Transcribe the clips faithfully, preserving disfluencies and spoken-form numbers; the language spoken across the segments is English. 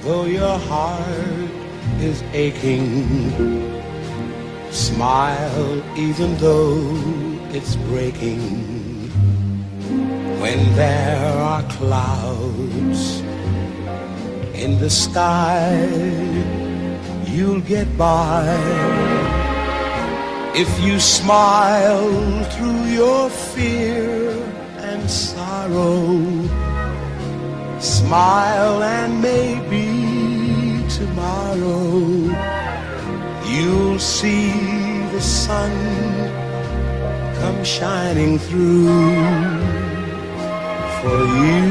though your heart is aching, smile even though it's breaking. When there are clouds in the sky, you'll get by. If you smile through your fear and sorrow, smile and maybe tomorrow you'll see the sun come shining through for you.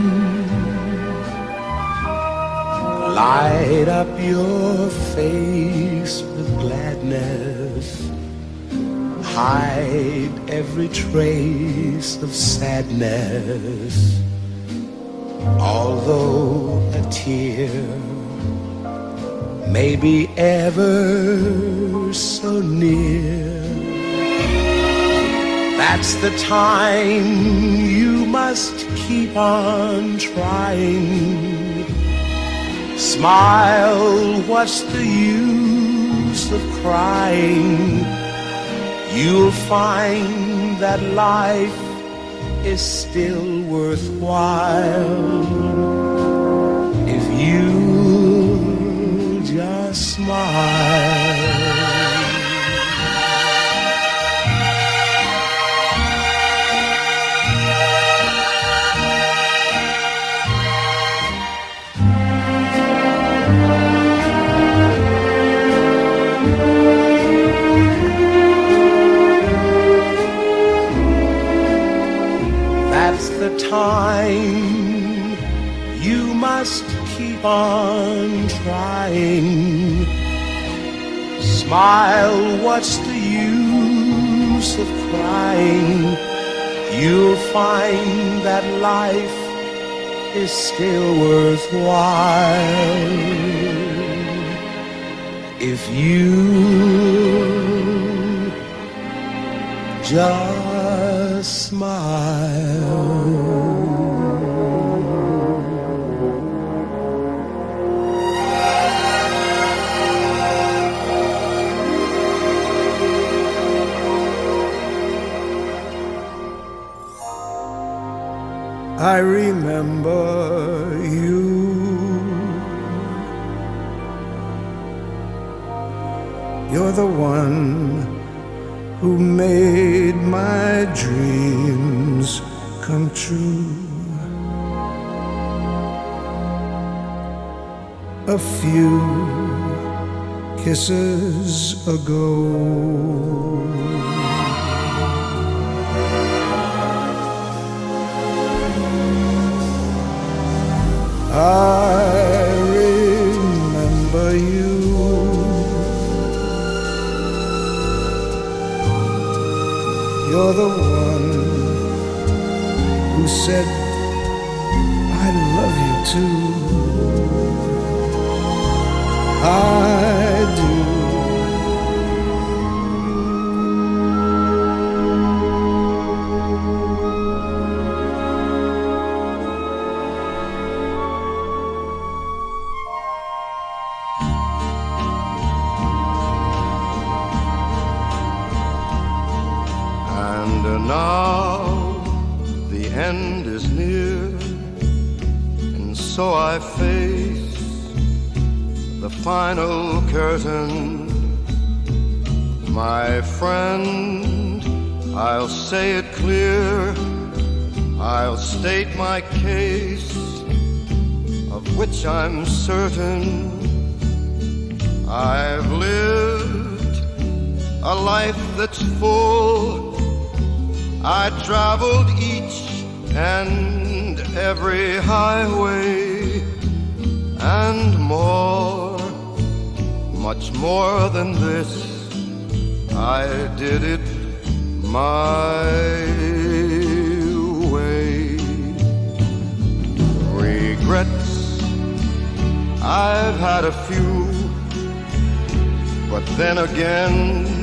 Light up your face with gladness, hide every trace of sadness. Although a tear may be ever so near, that's the time you must keep on trying. Smile, what's the use of crying? You'll find that life is still worthwhile if you just smile. That's the time you must keep on trying. Smile, what's the use of crying? You'll find that life is still worthwhile if you just smile. I remember you. You're the one who made my dreams come true. A few kisses ago, I remember you. You're the one who said, I love you too. I do. And now the end is near, and so I face the final curtain. My friend, I'll say it clear, I'll state my case, of which I'm certain. I've lived a life that's full. I traveled each and every highway, and more, much more than this, I did it my way. Regrets, I've had a few, but then again,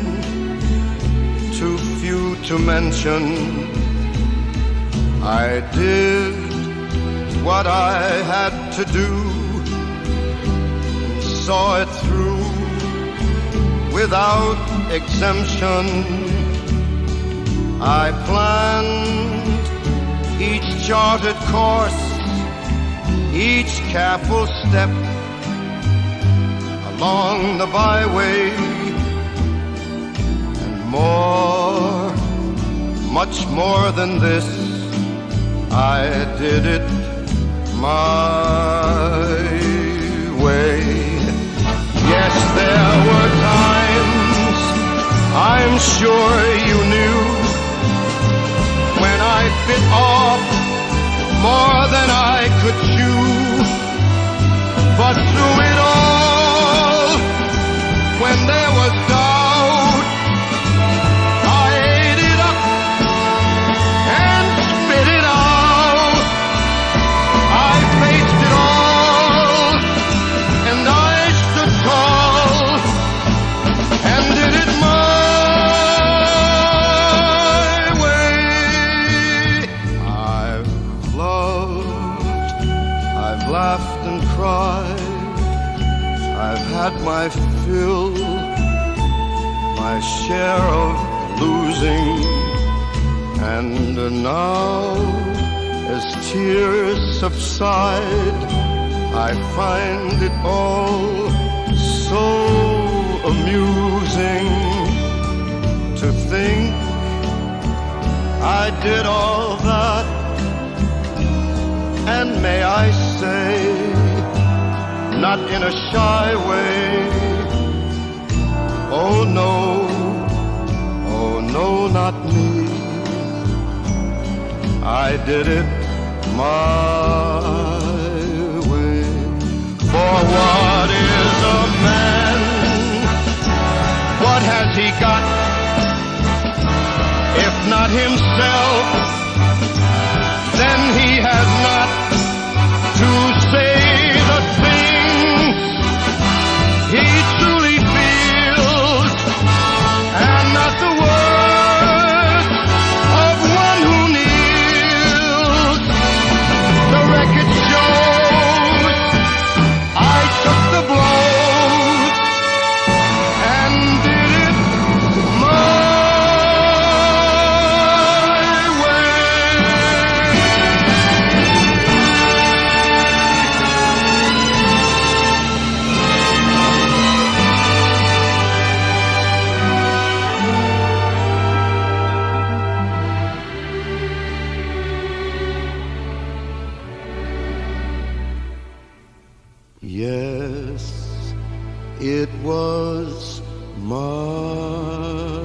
too few to mention. I did what I had to do, saw it through without exemption. I planned each charted course, each careful step along the byway, and more, much more than this, I did it my way. Yes, there were times, I'm sure you knew, when I bit off more than I could chew. But through it all, when there was doubt, I ate it up and spit it out. I faced it all, and I stood tall and did it my way. I've loved, I've laughed and cried, I've had my fill, my share of losing, and now, as tears subside, I find it all so amusing to think I did all that, and may I say, not in a shy way, oh no, oh no, not me, I did it my way. For what is a man? What has he got, if not himself? Then he has not to say the things he truly feels, and not the words of one who kneels. The record shows I took the blows and did it my Yes, it was my